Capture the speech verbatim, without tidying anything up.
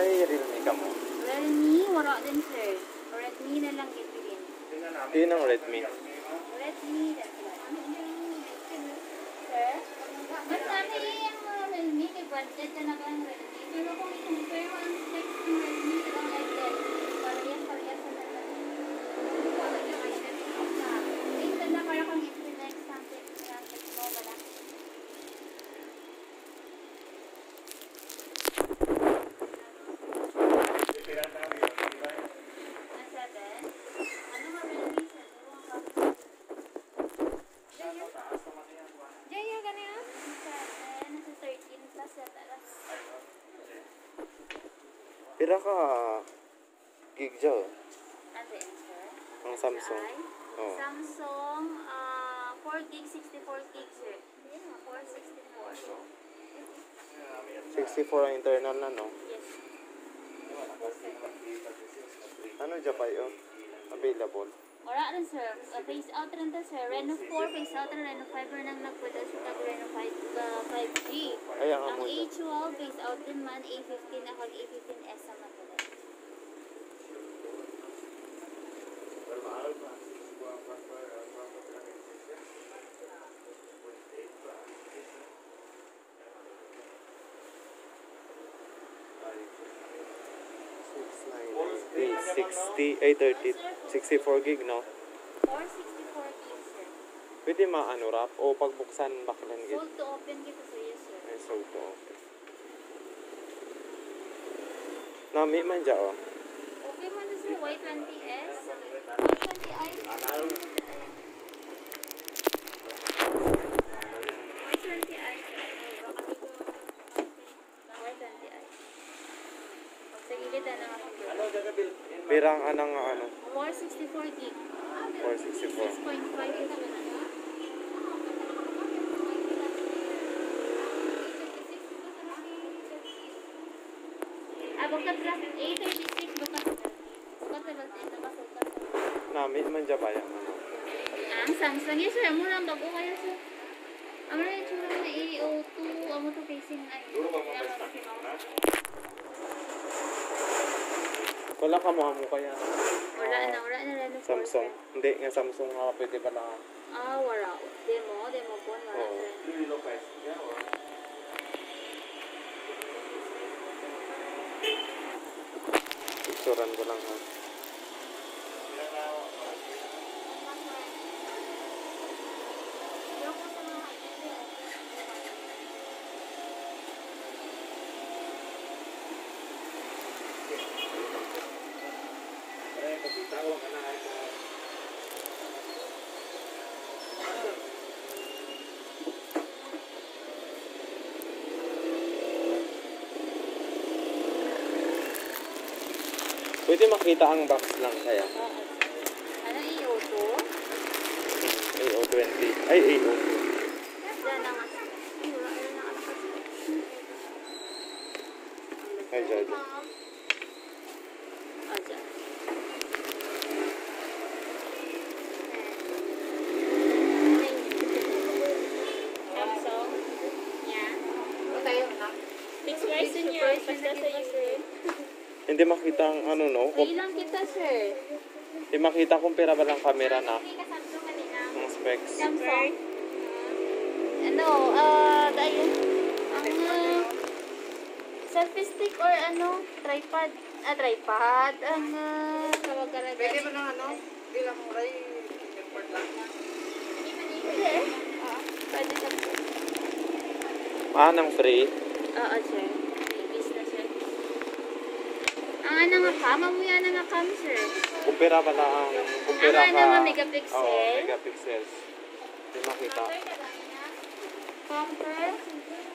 Ay, Realme ka mo. Realme, wala din sir. Redmi na lang gipilin. Yun ang Redmi. Redmi, that's right. Sir, mas namin yung mga Realme, kay budget na lang ang Redmi. Pero kung i-compare mo ang specs ng Redmi, ilang like that, parehas-parehas na lang. Wala yung item na. Minsan na para kang i-select something, something mo, wala. Pira ka gig dyan. Ano yun, sir? Ang Samsung. Oh. Samsung uh, four gig, sixty-four gig, sir. four sixty-four. sixty-four ang internal na, no? Yes. Ano dyan pa yun? Available? Wala rin, sir. Uh, phase out rin to, sir. Reno four, phase out rin. Reno five rin ang nagpwede sa tag Reno five, uh, five G. Ayan nga Ang mo A dyan. twelve, phase out din man. A fifteen ako, A fifteen S ang nagpwede. sixty, ay thirty, sixty-four gig, no? four sixty-four gig, sir. Pwede maano wrap o pagbuksan baklan gid. Sold to open kita, sir. Yes, sir. Ay, sold to okay. Nami man dyan, oh. Okay man na, sir. Y twenty S. Y twenty I. Y twenty I, sir. Y twenty I. Sa gilid na lang ako. Pirang anang ano? four sixty-four gig. four sixty-four. six point five ito na. Ah, bukat lang. A thirty-six bukat. Bukat na lang ito masukat. Nami man dyan ba yan, ano? Ang Samsung, yes sir. Muna ang bago kayo sir. Ang mga yung tsura na A O two. Ang mo to facing ay. Wala ka mo mo kaya. Wala na, wala na Reno four. Samsung. Hindi nga Samsung nga pwede pala. Ah, wala. Demo, demo phone. Wala Oo. na. Picturean ko lang ha. Pwede makita ang box lang kaya. Oo. Ano A O two? A O twenty. Ay, A O two. Diyan na nga. Ay, wala na nga ako. Ay, dyan. Ah, dyan. Samsung. Yan. Fixed person niya. Basta sa'yo, sir. Hindi makita ang ano, no? May lang kita, sir. Hindi makita kung pera ba lang camera na. Hindi ka Samsung kanina. Ang specs. Samsung. Ano, ah, dahil ang uh, selfie stick or ano, tripod. Ah, tripod. Ang uh, tawag-aragan. Pwede mo ng ano? Bilang muray, import lang. Pwede. Ah, pwede Samsung. Ah, ng free. Oo, sir. Babies na, sir. Ang ano nga ka, mamuya na nga kam, sir. Kung pera ba lang, kung pera Ang ka. ano nga, megapixel. Oo, megapixels. Hindi makita. Camper.